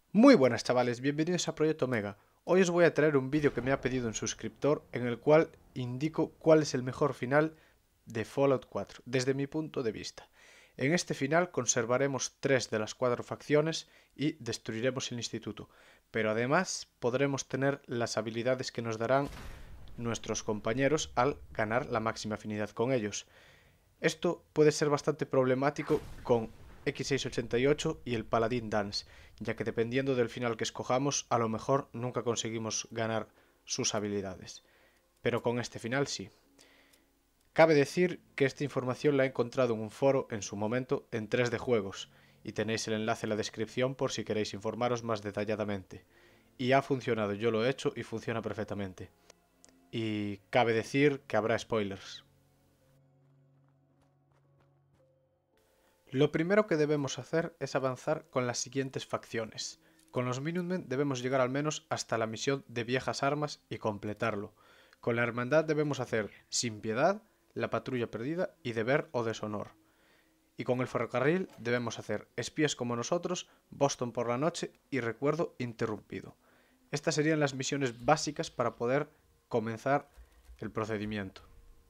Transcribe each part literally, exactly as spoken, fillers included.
Muy buenas chavales, bienvenidos a Proyecto Omega. Hoy os voy a traer un vídeo que me ha pedido un suscriptor en el cual indico cuál es el mejor final de Fallout cuatro, desde mi punto de vista. En este final conservaremos tres de las cuatro facciones y destruiremos el instituto, pero además podremos tener las habilidades que nos darán nuestros compañeros al ganar la máxima afinidad con ellos. Esto puede ser bastante problemático con equis seiscientos ochenta y ocho y el Paladín Dance, ya que dependiendo del final que escojamos, a lo mejor nunca conseguimos ganar sus habilidades. Pero con este final sí. Cabe decir que esta información la he encontrado en un foro en su momento en tres D Juegos, y tenéis el enlace en la descripción por si queréis informaros más detalladamente. Y ha funcionado, yo lo he hecho y funciona perfectamente. Y cabe decir que habrá spoilers. Lo primero que debemos hacer es avanzar con las siguientes facciones. Con los Minutemen debemos llegar al menos hasta la misión de Viejas Armas y completarlo. Con la Hermandad debemos hacer Sin Piedad, La Patrulla Perdida y Deber o Deshonor. Y con el Ferrocarril debemos hacer Espías como nosotros, Boston por la noche y Recuerdo interrumpido. Estas serían las misiones básicas para poder comenzar el procedimiento.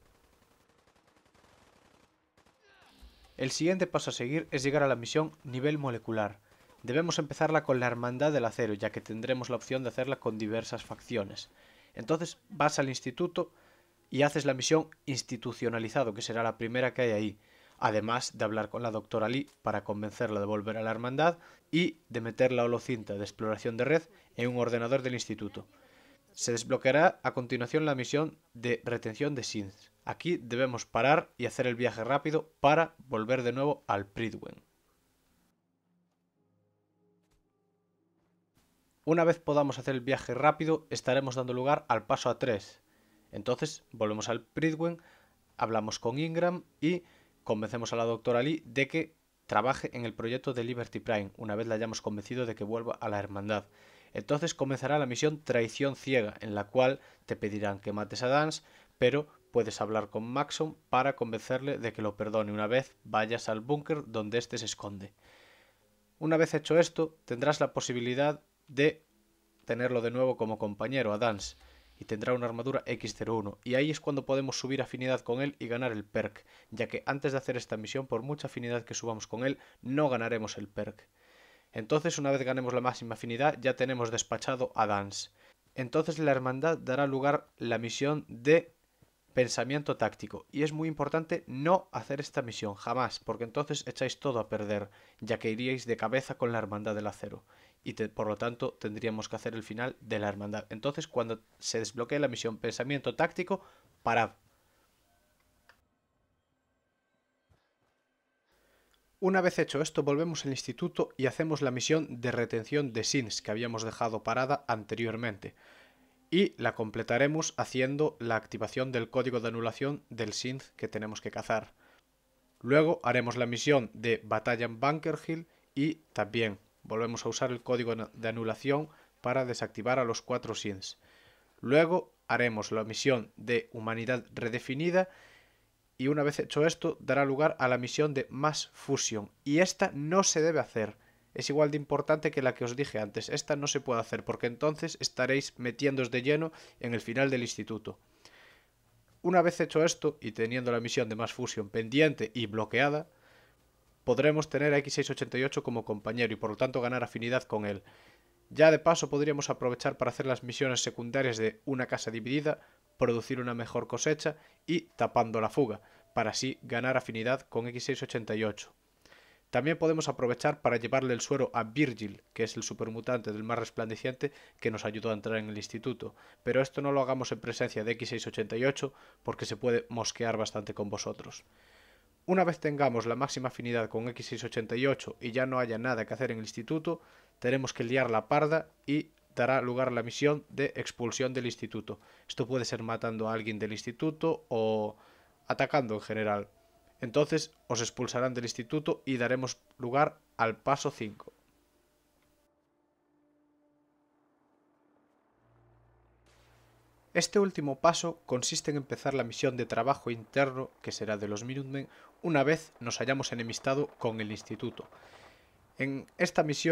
El siguiente paso a seguir es llegar a la misión nivel molecular. Debemos empezarla con la Hermandad del Acero, ya que tendremos la opción de hacerla con diversas facciones. Entonces vas al instituto y haces la misión institucionalizado, que será la primera que hay ahí, además de hablar con la doctora Lee para convencerla de volver a la Hermandad y de meter la holocinta de exploración de red en un ordenador del instituto. Se desbloqueará a continuación la misión de retención de synths. Aquí debemos parar y hacer el viaje rápido para volver de nuevo al Prydwen. Una vez podamos hacer el viaje rápido, estaremos dando lugar al paso A tres. Entonces volvemos al Prydwen, hablamos con Ingram y convencemos a la doctora Lee de que trabaje en el proyecto de Liberty Prime, una vez la hayamos convencido de que vuelva a la Hermandad. Entonces comenzará la misión Traición Ciega, en la cual te pedirán que mates a Dance, pero puedes hablar con Maxon para convencerle de que lo perdone una vez vayas al búnker donde éste se esconde. Una vez hecho esto, tendrás la posibilidad de tenerlo de nuevo como compañero a Dance, y tendrá una armadura equis cero uno, y ahí es cuando podemos subir afinidad con él y ganar el perk, ya que antes de hacer esta misión, por mucha afinidad que subamos con él, no ganaremos el perk. Entonces, una vez ganemos la máxima afinidad, ya tenemos despachado a Dance. Entonces la hermandad dará lugar la misión de pensamiento táctico, y es muy importante no hacer esta misión, jamás, porque entonces echáis todo a perder, ya que iríais de cabeza con la hermandad del acero, y te, por lo tanto tendríamos que hacer el final de la hermandad. Entonces cuando se desbloquee la misión pensamiento táctico, parad. Una vez hecho esto, volvemos al instituto y hacemos la misión de retención de synths que habíamos dejado parada anteriormente. Y la completaremos haciendo la activación del código de anulación del synth que tenemos que cazar. Luego haremos la misión de batalla en Bunker Hill y también volvemos a usar el código de anulación para desactivar a los cuatro synths. Luego haremos la misión de humanidad redefinida y una vez hecho esto dará lugar a la misión de Mass Fusion, y esta no se debe hacer. Es igual de importante que la que os dije antes. Esta no se puede hacer porque entonces estaréis metiéndoos de lleno en el final del instituto. Una vez hecho esto y teniendo la misión de Mass Fusion pendiente y bloqueada, podremos tener a equis seiscientos ochenta y ocho como compañero y por lo tanto ganar afinidad con él. Ya de paso podríamos aprovechar para hacer las misiones secundarias de Una casa dividida, producir una mejor cosecha y Tapando la fuga, para así ganar afinidad con equis seiscientos ochenta y ocho. También podemos aprovechar para llevarle el suero a Virgil, que es el supermutante del mar resplandeciente que nos ayudó a entrar en el instituto, pero esto no lo hagamos en presencia de equis seiscientos ochenta y ocho porque se puede mosquear bastante con vosotros. Una vez tengamos la máxima afinidad con equis seiscientos ochenta y ocho y ya no haya nada que hacer en el instituto, tenemos que liar la parda y dará lugar la misión de expulsión del instituto. Esto puede ser matando a alguien del instituto o atacando en general. Entonces os expulsarán del instituto y daremos lugar al paso cinco. Este último paso consiste en empezar la misión de trabajo interno, que será de los Minutemen, una vez nos hayamos enemistado con el instituto. En esta misión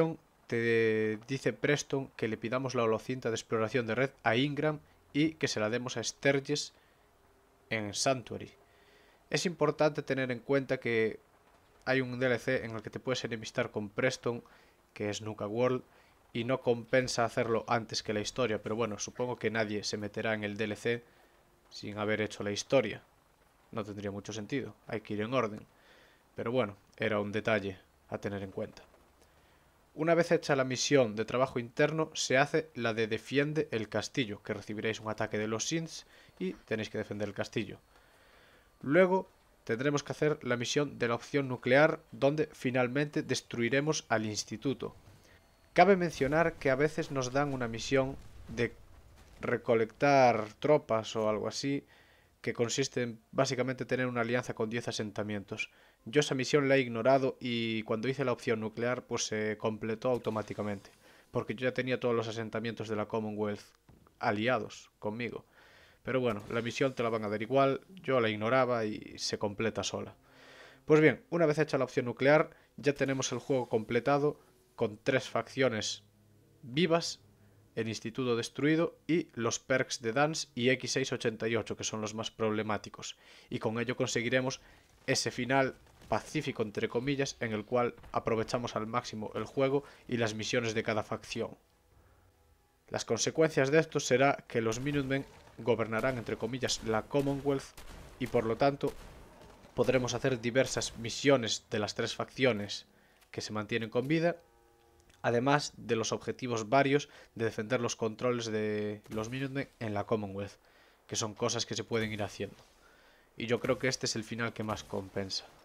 te dice Preston que le pidamos la holocinta de exploración de red a Ingram y que se la demos a Sturges en Sanctuary. Es importante tener en cuenta que hay un D L C en el que te puedes enemistar con Preston, que es Nuka World, y no compensa hacerlo antes que la historia, pero bueno, supongo que nadie se meterá en el D L C sin haber hecho la historia. No tendría mucho sentido, hay que ir en orden. Pero bueno, era un detalle a tener en cuenta. Una vez hecha la misión de trabajo interno, se hace la de defiende el castillo, que recibiréis un ataque de los Synths y tenéis que defender el castillo. Luego tendremos que hacer la misión de la opción nuclear, donde finalmente destruiremos al instituto. Cabe mencionar que a veces nos dan una misión de recolectar tropas o algo así, que consiste en básicamente tener una alianza con diez asentamientos. Yo esa misión la he ignorado y cuando hice la opción nuclear pues se completó automáticamente, porque yo ya tenía todos los asentamientos de la Commonwealth aliados conmigo. Pero bueno, la misión te la van a dar igual, yo la ignoraba y se completa sola. Pues bien, una vez hecha la opción nuclear, ya tenemos el juego completado con tres facciones vivas, el instituto destruido y los perks de Dance y equis seiscientos ochenta y ocho, que son los más problemáticos. Y con ello conseguiremos ese final pacífico, entre comillas, en el cual aprovechamos al máximo el juego y las misiones de cada facción. Las consecuencias de esto será que los Minutemen gobernarán, entre comillas, la Commonwealth y por lo tanto podremos hacer diversas misiones de las tres facciones que se mantienen con vida, además de los objetivos varios de defender los controles de los Minutemen en la Commonwealth, que son cosas que se pueden ir haciendo. Y yo creo que este es el final que más compensa.